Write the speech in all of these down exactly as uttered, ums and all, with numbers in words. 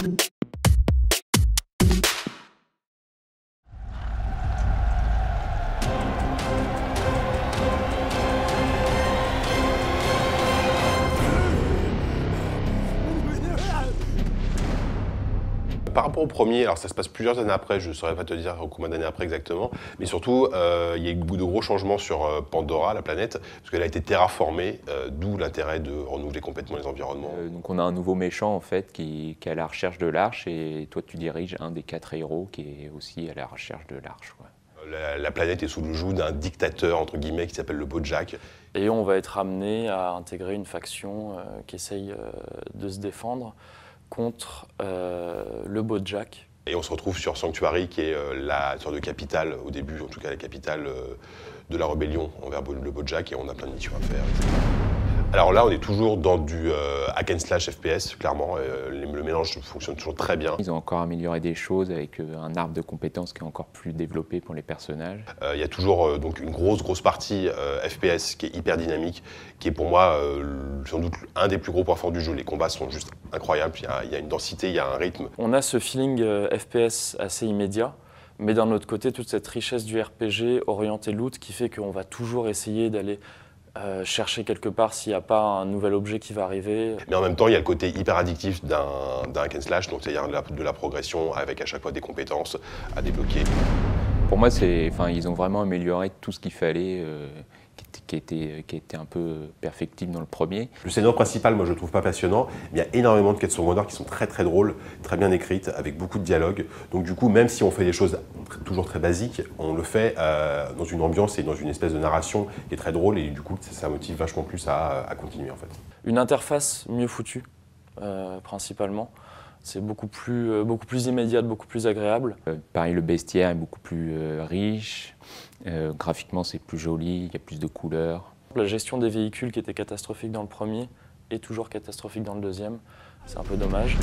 Par rapport au premier, alors ça se passe plusieurs années après, je ne saurais pas te dire combien d'années après exactement, mais surtout, euh, il y a eu de gros changements sur euh, Pandora, la planète, parce qu'elle a été terraformée, euh, d'où l'intérêt de renouveler complètement les environnements. Euh, donc on a un nouveau méchant en fait qui, qui est à la recherche de l'Arche, et toi tu diriges un des quatre héros qui est aussi à la recherche de l'Arche. Ouais. La, la planète est sous le joug d'un dictateur, entre guillemets, qui s'appelle le Bojack. Et on va être amené à intégrer une faction euh, qui essaye euh, de se défendre contre euh, le Bojack. Et on se retrouve sur Sanctuary, qui est euh, la sorte de capitale, au début en tout cas la capitale euh, de la rébellion envers le Bojack, et on a plein de missions à faire, et cetera. Alors là, on est toujours dans du euh, hack and slash F P S, clairement. Euh, le mélange fonctionne toujours très bien. Ils ont encore amélioré des choses avec euh, un arbre de compétences qui est encore plus développé pour les personnages. Il euh, y a toujours euh, donc une grosse, grosse partie euh, F P S qui est hyper dynamique, qui est pour moi euh, sans doute un des plus gros points forts du jeu. Les combats sont juste incroyables, il y, y a une densité, il y a un rythme. On a ce feeling euh, F P S assez immédiat, mais d'un autre côté, toute cette richesse du R P G orienté loot qui fait qu'on va toujours essayer d'aller Euh, chercher quelque part s'il n'y a pas un nouvel objet qui va arriver. Mais en même temps, il y a le côté hyper addictif d'un hack and slash, donc c'est-à-dire de la, de la progression avec à chaque fois des compétences à débloquer. Pour moi, c'est, enfin, ils ont vraiment amélioré tout ce qu'il fallait, euh, qui, était, qui était un peu perfectible dans le premier. Le scénario principal, moi je le trouve pas passionnant, mais il y a énormément de quêtes secondaires qui sont très très drôles, très bien écrites, avec beaucoup de dialogues. Donc du coup, même si on fait des choses toujours très basiques, on le fait euh, dans une ambiance et dans une espèce de narration qui est très drôle, et du coup ça, ça motive vachement plus à, à continuer en fait. Une interface mieux foutue, euh, principalement. C'est beaucoup plus, euh, beaucoup plus immédiate, beaucoup plus agréable. Euh, pareil, le bestiaire est beaucoup plus euh, riche, euh, graphiquement c'est plus joli, il y a plus de couleurs. La gestion des véhicules qui était catastrophique dans le premier est toujours catastrophique dans le deuxième. C'est un peu dommage.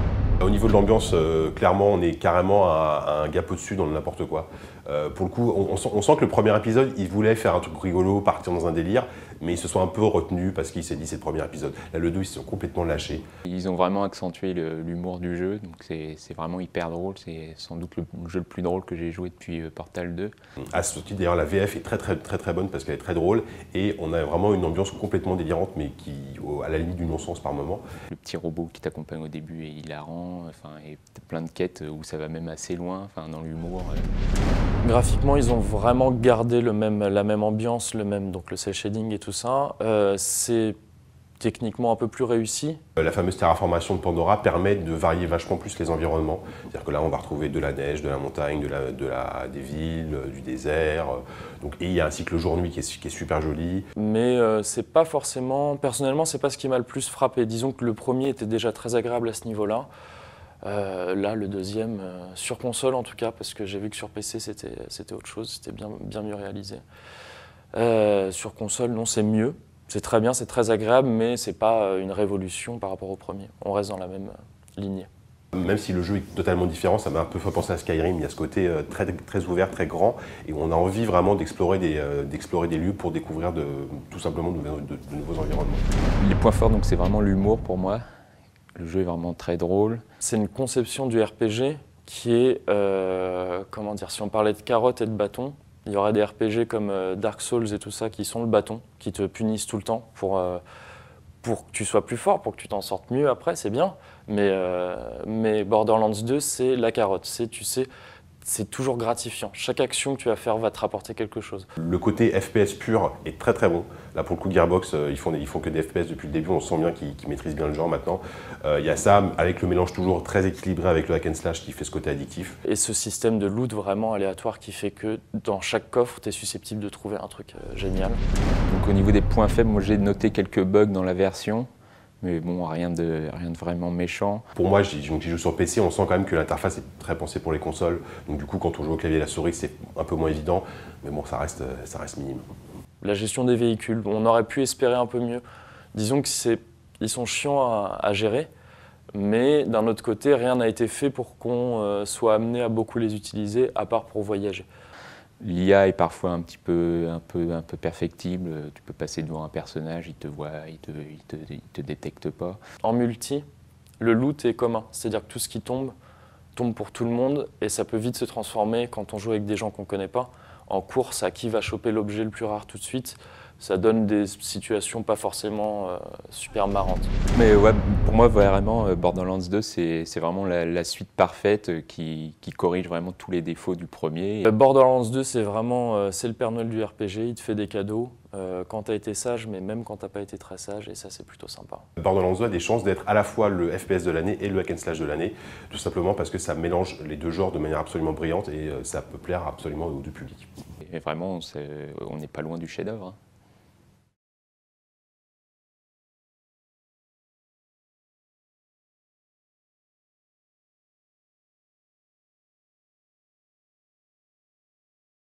Au niveau de l'ambiance, euh, clairement, on est carrément à, à un gap au-dessus dans le n'importe quoi. Euh, pour le coup, on, on, sent, on sent que le premier épisode, il voulait faire un truc rigolo, partir dans un délire, mais ils se sont un peu retenus parce qu'il s'est dit c'est le premier épisode. Là, le deux, ils se sont complètement lâchés. Ils ont vraiment accentué l'humour du jeu, donc c'est vraiment hyper drôle. C'est sans doute le jeu le plus drôle que j'ai joué depuis Portal deux. À ce titre, d'ailleurs, la V F est très très très très bonne parce qu'elle est très drôle, et on a vraiment une ambiance complètement délirante, mais qui, à la limite du non-sens par moment. Le petit robot qui t'accompagne au début est hilarant, enfin, et plein de quêtes où ça va même assez loin, enfin, dans l'humour. Graphiquement, ils ont vraiment gardé le même, la même ambiance, le même, donc le cel shading et tout ça. Euh, c'est techniquement un peu plus réussi. La fameuse terraformation de Pandora permet de varier vachement plus les environnements. C'est-à-dire que là, on va retrouver de la neige, de la montagne, de la, de la, des villes, du désert. Donc, et il y a un cycle jour-nuit qui, qui est super joli. Mais euh, c'est pas forcément, personnellement, c'est pas ce qui m'a le plus frappé. Disons que le premier était déjà très agréable à ce niveau-là. Euh, là, le deuxième, euh, sur console en tout cas, parce que j'ai vu que sur P C c'était autre chose, c'était bien, bien mieux réalisé. Euh, sur console, non, c'est mieux, c'est très bien, c'est très agréable, mais c'est pas une révolution par rapport au premier. On reste dans la même lignée. Même si le jeu est totalement différent, ça m'a un peu fait penser à Skyrim. Il y a ce côté très, très ouvert, très grand, et on a envie vraiment d'explorer des, d'explorer des lieux pour découvrir de, tout simplement de, de, de nouveaux environnements. Les points forts, donc, c'est vraiment l'humour pour moi. Le jeu est vraiment très drôle. C'est une conception du R P G qui est, euh, comment dire, si on parlait de carottes et de bâtons, il y aurait des R P G comme euh, Dark Souls et tout ça qui sont le bâton, qui te punissent tout le temps pour, euh, pour que tu sois plus fort, pour que tu t'en sortes mieux après, c'est bien. Mais, euh, mais Borderlands deux, c'est la carotte, c'est, tu sais, c'est toujours gratifiant. Chaque action que tu vas faire va te rapporter quelque chose. Le côté F P S pur est très très bon. Là, pour le coup, Gearbox, euh, ils, font des, ils font que des F P S depuis le début. On sent bien qu'ils qu'ils maîtrisent bien le genre maintenant. Il euh, y a ça, avec le mélange toujours très équilibré avec le hack and slash qui fait ce côté addictif. Et ce système de loot vraiment aléatoire qui fait que dans chaque coffre, tu es susceptible de trouver un truc euh, génial. Donc au niveau des points faibles, moi j'ai noté quelques bugs dans la version. Mais bon, rien de, rien de vraiment méchant. Pour moi, j'y joue sur P C, on sent quand même que l'interface est très pensée pour les consoles. Donc du coup, quand on joue au clavier et la souris, c'est un peu moins évident. Mais bon, ça reste, ça reste minime. La gestion des véhicules, on aurait pu espérer un peu mieux. Disons qu'ils sont chiants à, à gérer, mais d'un autre côté, rien n'a été fait pour qu'on euh, soit amené à beaucoup les utiliser, à part pour voyager. L'I A est parfois un petit peu, un peu, un peu perfectible. Tu peux passer devant un personnage, il te voit, il te, il te, il te détecte pas. En multi, le loot est commun. C'est-à-dire que tout ce qui tombe, tombe pour tout le monde et ça peut vite se transformer quand on joue avec des gens qu'on ne connaît pas en course à qui va choper l'objet le plus rare tout de suite. Ça donne des situations pas forcément euh, super marrantes. Mais ouais, pour moi, vraiment, Borderlands deux, c'est vraiment la, la suite parfaite qui, qui corrige vraiment tous les défauts du premier. Borderlands deux, c'est vraiment euh, c'est le Père Noël du R P G, il te fait des cadeaux euh, quand tu as été sage, mais même quand tu n'as pas été très sage, et ça, c'est plutôt sympa. Borderlands deux a des chances d'être à la fois le F P S de l'année et le hack and slash de l'année, tout simplement parce que ça mélange les deux genres de manière absolument brillante et euh, ça peut plaire absolument au du public. Et vraiment, on n'est pas loin du chef-d'œuvre. Hein.